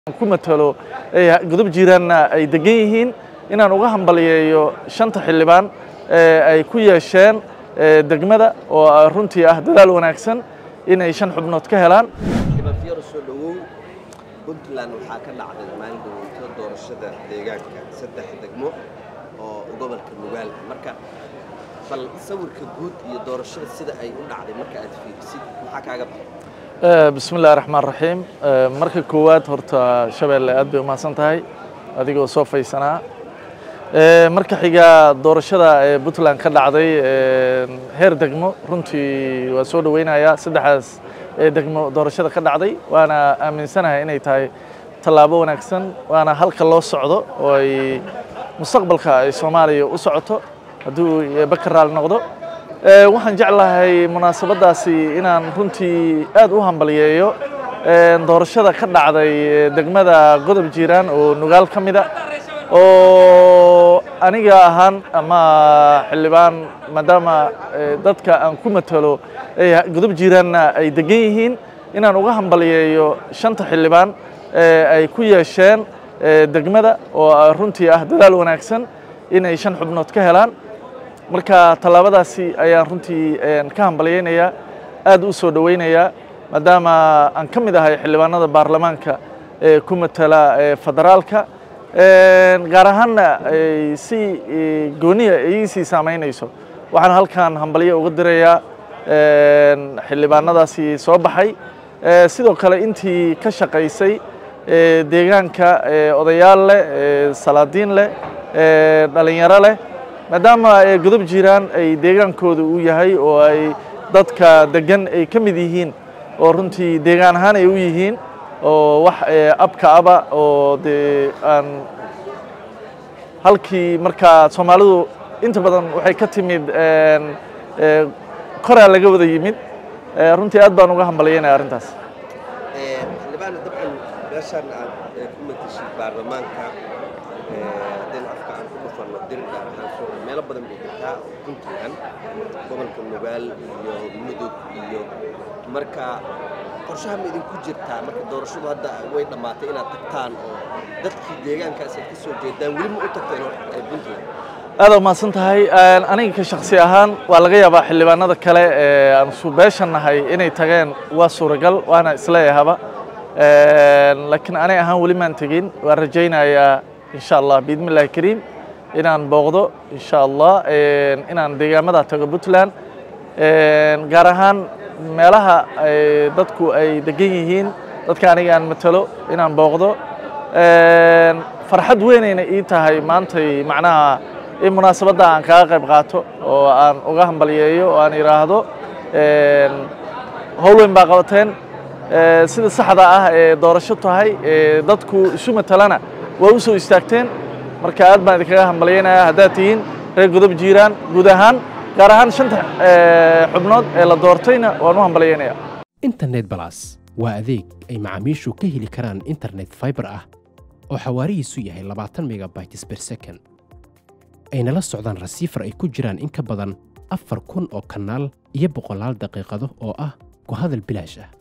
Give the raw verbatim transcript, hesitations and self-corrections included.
ku matalo ee gudub jiiraanna ay degan yihiin inaan uga hambaliyeeyo shanta xildhibaan ee ay ku yeesheen degmada oo runtii ah dadaal wanaagsan inay shan xubnood ka helaan Gabadhyar soo dhawow Puntland waxa ka dhacday maalin dowladda doorashada deegaanka saddex degmo oo gobolka Nugaal marka bal sawirka guud iyo doorashada sida ay u dhacday marka aad fiirisid waxa kaaga baxay بسم الله الرحمن الرحيم marka koowaad horta shabeelle aad bay u mahadsan tahay adigoo soo faysanaa marka xiga doorashada ee Puntland ka dhacday heer degmo runtii waa soo dhaweynayaa saddexaas ee degmo doorashada ka dhacday waana aaminsanahay inay tahay tallaabo wanaagsan waana halka loo socdo oo ay mustaqbalka ay Soomaaliya u socoto haduu bakaraal noqdo waxaan jeclahay munaasabadaasi inaan runtii aad u hambaliyeeyo doorashada ka dhacday degmada Godob Jiiraan oo Nugaal ka mid ah oo aniga ahaan ama xildhibaan maadaama dadka aan ku matalo Godob Jiiraanna ay degan yihiin inaan uga hambaliyeeyo shanta xildhibaan ee ay ku yeesheen degmada oo runtii ah dadaal wanaagsan inay shan xubnood ka helaan marka talaabadaasi ayaan runtii ka hambalyeynaya aad u soo dhaweynaya maadaama aan ka mid ahay xildhibaanada baarlamaanka ee ku matala federaalka gaar ahaanna si gooniya ay sii saameynayso waxaan halkan hambalyo uga dirayaa xildhibaanadaasi soo baxay sidoo kale intii ka shaqaysay deegaanka odayaal leh salaadiin leh dhalinyaro leh maadaama Godob Jiiraan ay deegaankooda u yahay oo ay dadka degan ay ka mid yihiin oo runtii deegaan ahaan ay u yihiin oo wax abka aba oo de aan halkii marka Soomaalidu inta badan waxay ka timid een koraa laga wada yimid runtii aad baan uga hambalyeynaa arintaas ee xildhibaan dabcan beeshan aad ku matashay baarlamaanka ee afka aan ku dhufano dir gaar ahaan soo meelo badan bay jirtaa Puntland gobolka Nugaal iyo Mudug iyo marka qorshaha ma idin ku jirtaa marka doorashadu hadda way dhamaatay inaad tagtaan oo dadkii deegaankaas ay ka soo jeedaan wali ma u tagteen ee Puntland aad u maasan tahay aniga ka shakhsi ahaan waa laga yaabaa xildhibaanada kale ee aan soo beeshanahay inay tageen waa suuragal waana isleeyahaba laakiin aniga ahaan wali maan tagin waan rajaynayaa إن شاء الله بإذن الله الكريم إن أنا بغضو إن شاء الله إن أنا ديجامدا تجو Puntland جارهان ملها ضدكو أي دقيقين ضدك أنا جان مثلو إن أنا بغضو فرحت وين إن إيتها هاي مانتي معناها المناسبة ده عن كاغب غاتو وأن أجاهم بليايو وأن يراهدو هولين باقلتين سيد الصحة دورشتو هاي ضدكو شو مثلنا waa u soo istaagteen marka aad baan idinkaga hambalyeynaya haddaad tihiin reer Godob Jiiraan guud ahaan gaar ahaan shanta xubnood ee la doortayna waan u hambalyeynaya internet plus waa adeeg ay macaamiishu ka heli karaan internet fiber ah oo xawaarihiisu yahay labaatan megabytes per second ayna la socdaan receiver ay ku jiraan in ka badan afar kun oo kanaal iyo boqolaal daqiiqado oo ah ku hadal bilaash ah